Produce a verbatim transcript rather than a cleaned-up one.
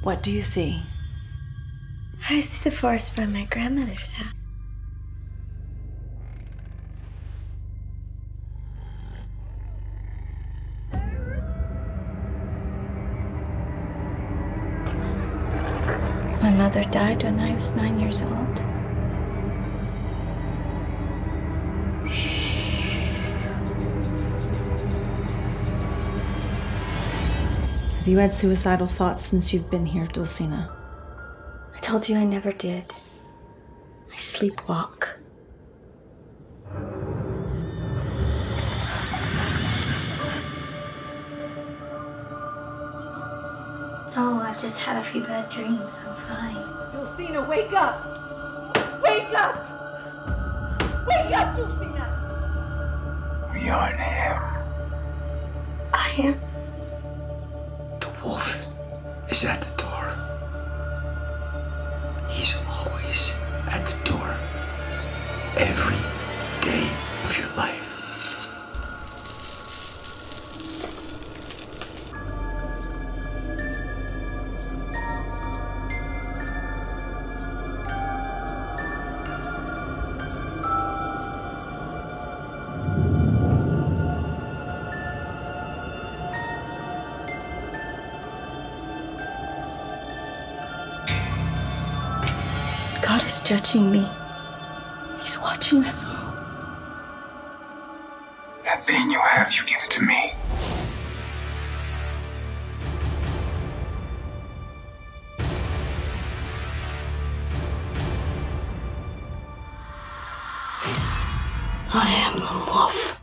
What do you see? I see the forest by my grandmother's house. My mother died when I was nine years old. Have you had suicidal thoughts since you've been here, Dulcina? I told you I never did. I sleepwalk. No, I've just had a few bad dreams. I'm fine. Dulcina, wake up! Wake up! Wake up, Dulcina! We aren't him. I am. The wolf is at the door. He's always at the door. Every day of your life. God is judging me. He's watching us all. That pain you have, you give it to me. I am the wolf.